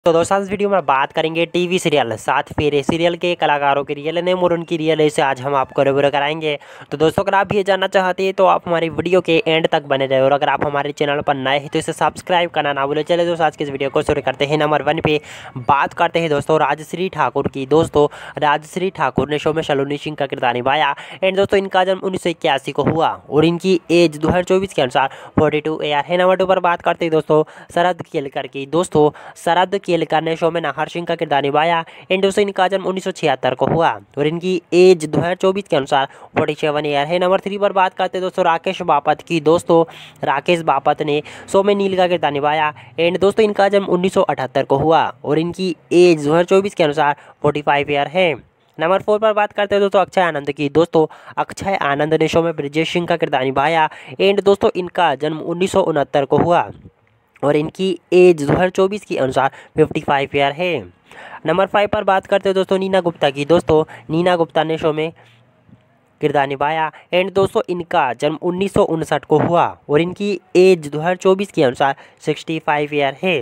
तो दोस्तों इस वीडियो में बात करेंगे टीवी सीरियल सात फेरे सीरियल के कलाकारों के रियल नेम और उनकी रियल एज से आज हम आपको रिव्यू कराएंगे। तो दोस्तों अगर आप भी ये जानना चाहते हैं तो आप हमारी वीडियो के एंड तक बने रहे और अगर आप हमारे चैनल पर नए हैं तो इसे सब्सक्राइब करना ना भूलें। चले दोस्तों आज की इस वीडियो को शुरू करते हैं। नंबर 1 पे बात करते हैं दोस्तों राजश्री ठाकुर की। दोस्तों राजश्री ठाकुर ने शो में सलोनी सिंह का किरदार निभाया एंड दोस्तों इनका जन्म 1981 को हुआ और इनकी एज 2024 के अनुसार 42 ईयर है। नंबर 2 पर बात करते हैं दोस्तों शरद केलकर की। दोस्तों शरद केलकर ने शो में नाहर सिंह का किरदार निभाया एंड दोस्तों इनका जन्म 1976 को हुआ और इनकी एज 2024 के अनुसार 47 ईयर है। नंबर 3 पर बात करते हैं दोस्तों राकेश बापत की। दोस्तों राकेश बापत ने शो में नील का किरदार निभाया एंड दोस्तों इनका जन्म 1978 को हुआ और इनकी एज 2024 के अनुसार 45 ईयर है। नंबर 4 पर बात करते हैं दोस्तों अक्षय आनंद की। दोस्तों अक्षय आनंद ने शो में ब्रिजेश सिंह का किरदार निभाया एंड दोस्तों इनका जन्म 1969 को हुआ और इनकी एज 2024 के अनुसार 55 ईयर है। नंबर 5 पर बात करते हैं दोस्तों नीना गुप्ता की। दोस्तों नीना गुप्ता ने शो में किरदार निभाया एंड दोस्तों इनका जन्म 1959 को हुआ और इनकी एज 2024 के अनुसार 65 ईयर है।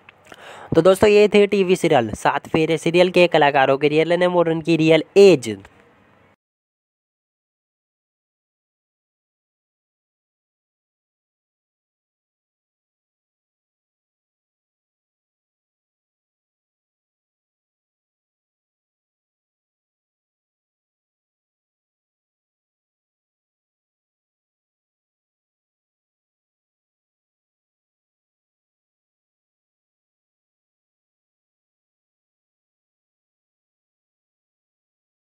तो दोस्तों ये थे टीवी सीरियल सात फेरे सीरियल के कलाकारों के रियल नेम और उनकी रियल एज।